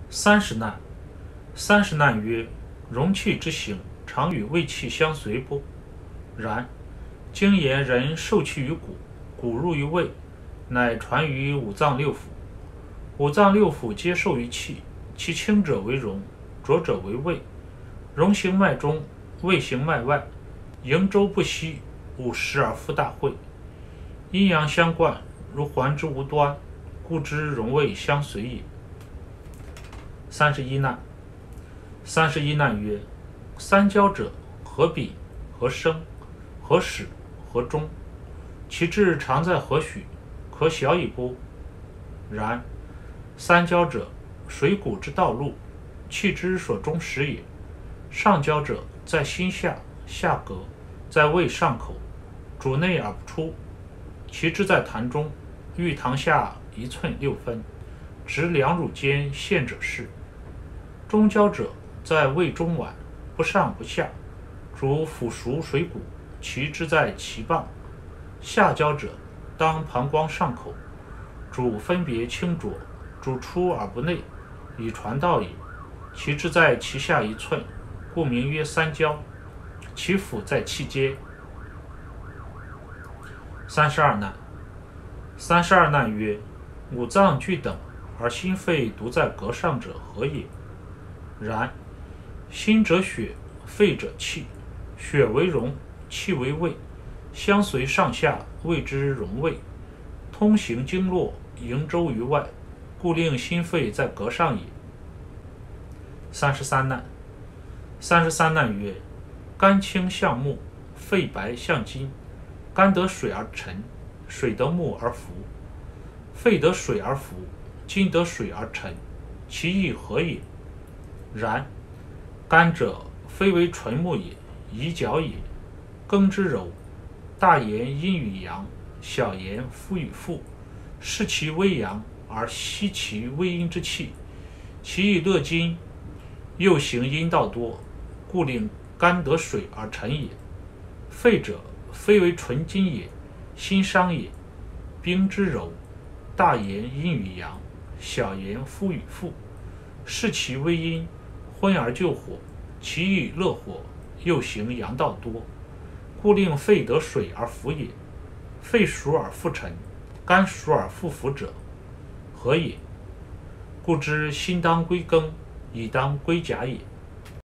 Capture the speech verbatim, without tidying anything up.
三十难。三十难曰：容器之行，常与胃气相随不？然。经言人受气于骨，骨入于胃，乃传于五脏六腑。五脏六腑皆受于气，其轻者为荣，浊者为胃。荣行脉中，胃行脉外，营周不息，五十而复大会。阴阳相贯，如环之无端，故知荣胃相随也。三十一难。三十一难曰：三焦者，合柄、合生、合始、合中，其志常在何许？可晓以不？然。三焦者，水谷之道路，气之所终始也。上焦者，在心下，下膈，在胃上口，主内而不出，其志在痰中，欲堂下一寸六分，直两乳间陷者是。中焦者，在胃中脘，不上不下，主腐熟水谷，其志在脐棒。下焦者，当膀胱上口，主分别清浊，主出而不内，以传道也。其志在其下一寸，故名曰三焦。其腑在气间。三十二难。三十二难曰：五脏俱等，而心肺独在膈上者何也？然。心者血，肺者气，血为荣，气为胃，相随上下，谓之荣胃。通行经络，营周于外，故令心肺在膈上也。三十三难。三十三难曰：肝清向木，肺白向金。肝得水而沉，水得木而浮，肺得水而浮，金得水而沉，其意何也？然。肝者，非为纯木也，以角也。庚之柔，大言阴与阳，小言夫与妇，视其微阳而息其微阴之气，其意乐金，又行阴道多，故令肝得水而沉也。肺者，非为纯金也，心伤也。兵之柔，大言阴与阳，小言夫与妇，视其微阴，昏而救火，其意乐火，又行阳道多，故令肺得水而浮也。肺熟而复沉，肝熟而复浮者，何也？故知心当归庚，乙当归甲也。